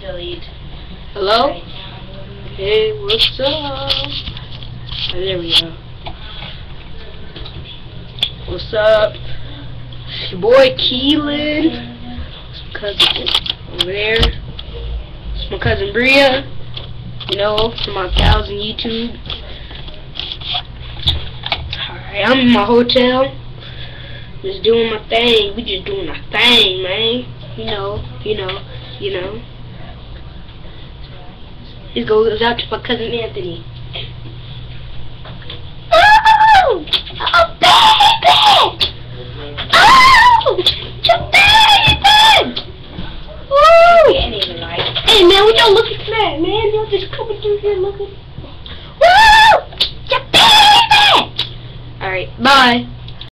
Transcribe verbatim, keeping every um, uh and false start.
Delete. Hello? Hey, what's up? Oh, there we go. What's up? It's your boy Keelan. It's my cousin over there. It's my cousin Bria. You know, from my pals on YouTube. Alright, I'm in my hotel. Just doing my thing. We just doing our thing, man. You know, you know, you know. This goes out to my cousin Anthony. Oh! Oh, baby! Oh! Your baby! Woo! Hey, man, what y'all looking at, man? Y'all just coming through here looking. Woo! Your baby! Alright, bye.